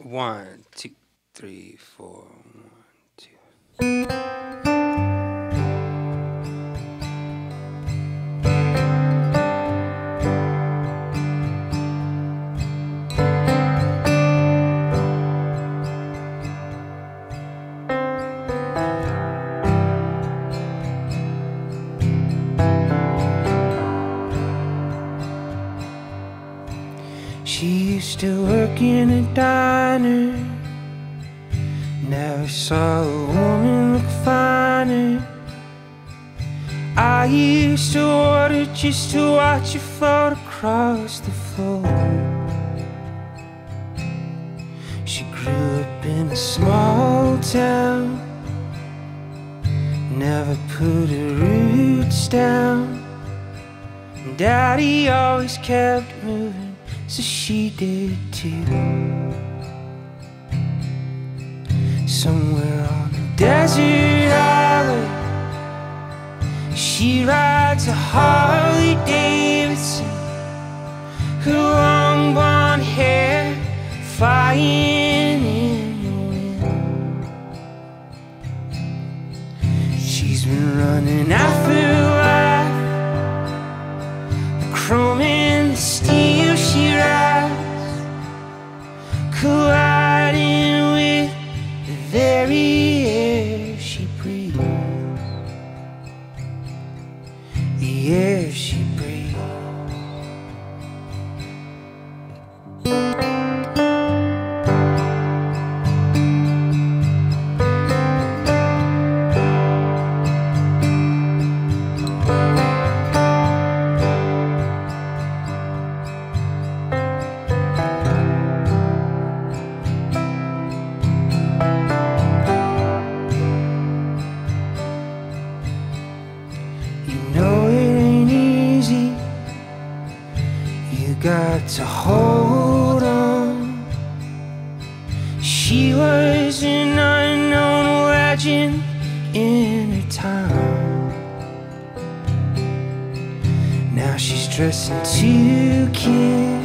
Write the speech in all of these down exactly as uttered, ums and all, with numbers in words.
One, two, three, four. One, two. She used to work in a diner. Never saw a woman look finer. I used to order just to watch her float across the floor. She grew up in a small town, never put her roots down. Daddy always kept moving, so she did too. Somewhere on a desert highway, she rides a Harley Davidson, her long blonde hair flying in the wind. She's been running after life, the chrome and the steel she rides, colliding with the very air she breathes, the air she breathes. Got to hold on. She was an unknown legend in her time. Now she's dressing to kiss,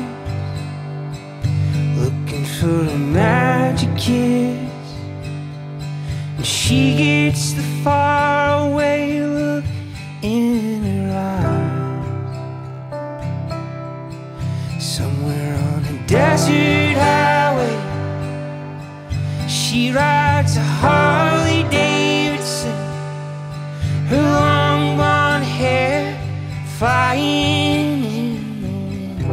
looking for a magic kiss, and she gets the faraway look in her eyes. Somewhere on a desert highway, she rides a Harley Davidson, her long blonde hair flying in the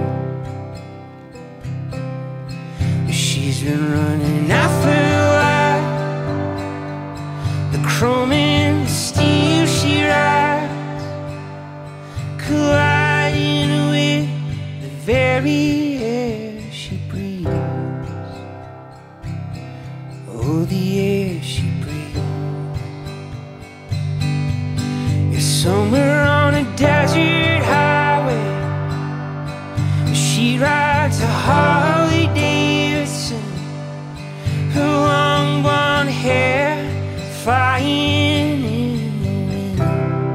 wind. She's been running after life, the chrome and the steel she rides, colliding with the very air she breathes. Oh, the air she breathes. You're somewhere on a desert highway, she rides a Harley Davidson, her long blonde hair flying in the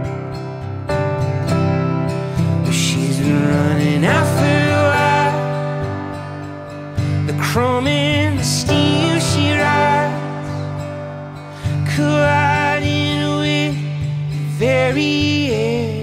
wind. She's been running after the chrome and the steel she rides, colliding with the very air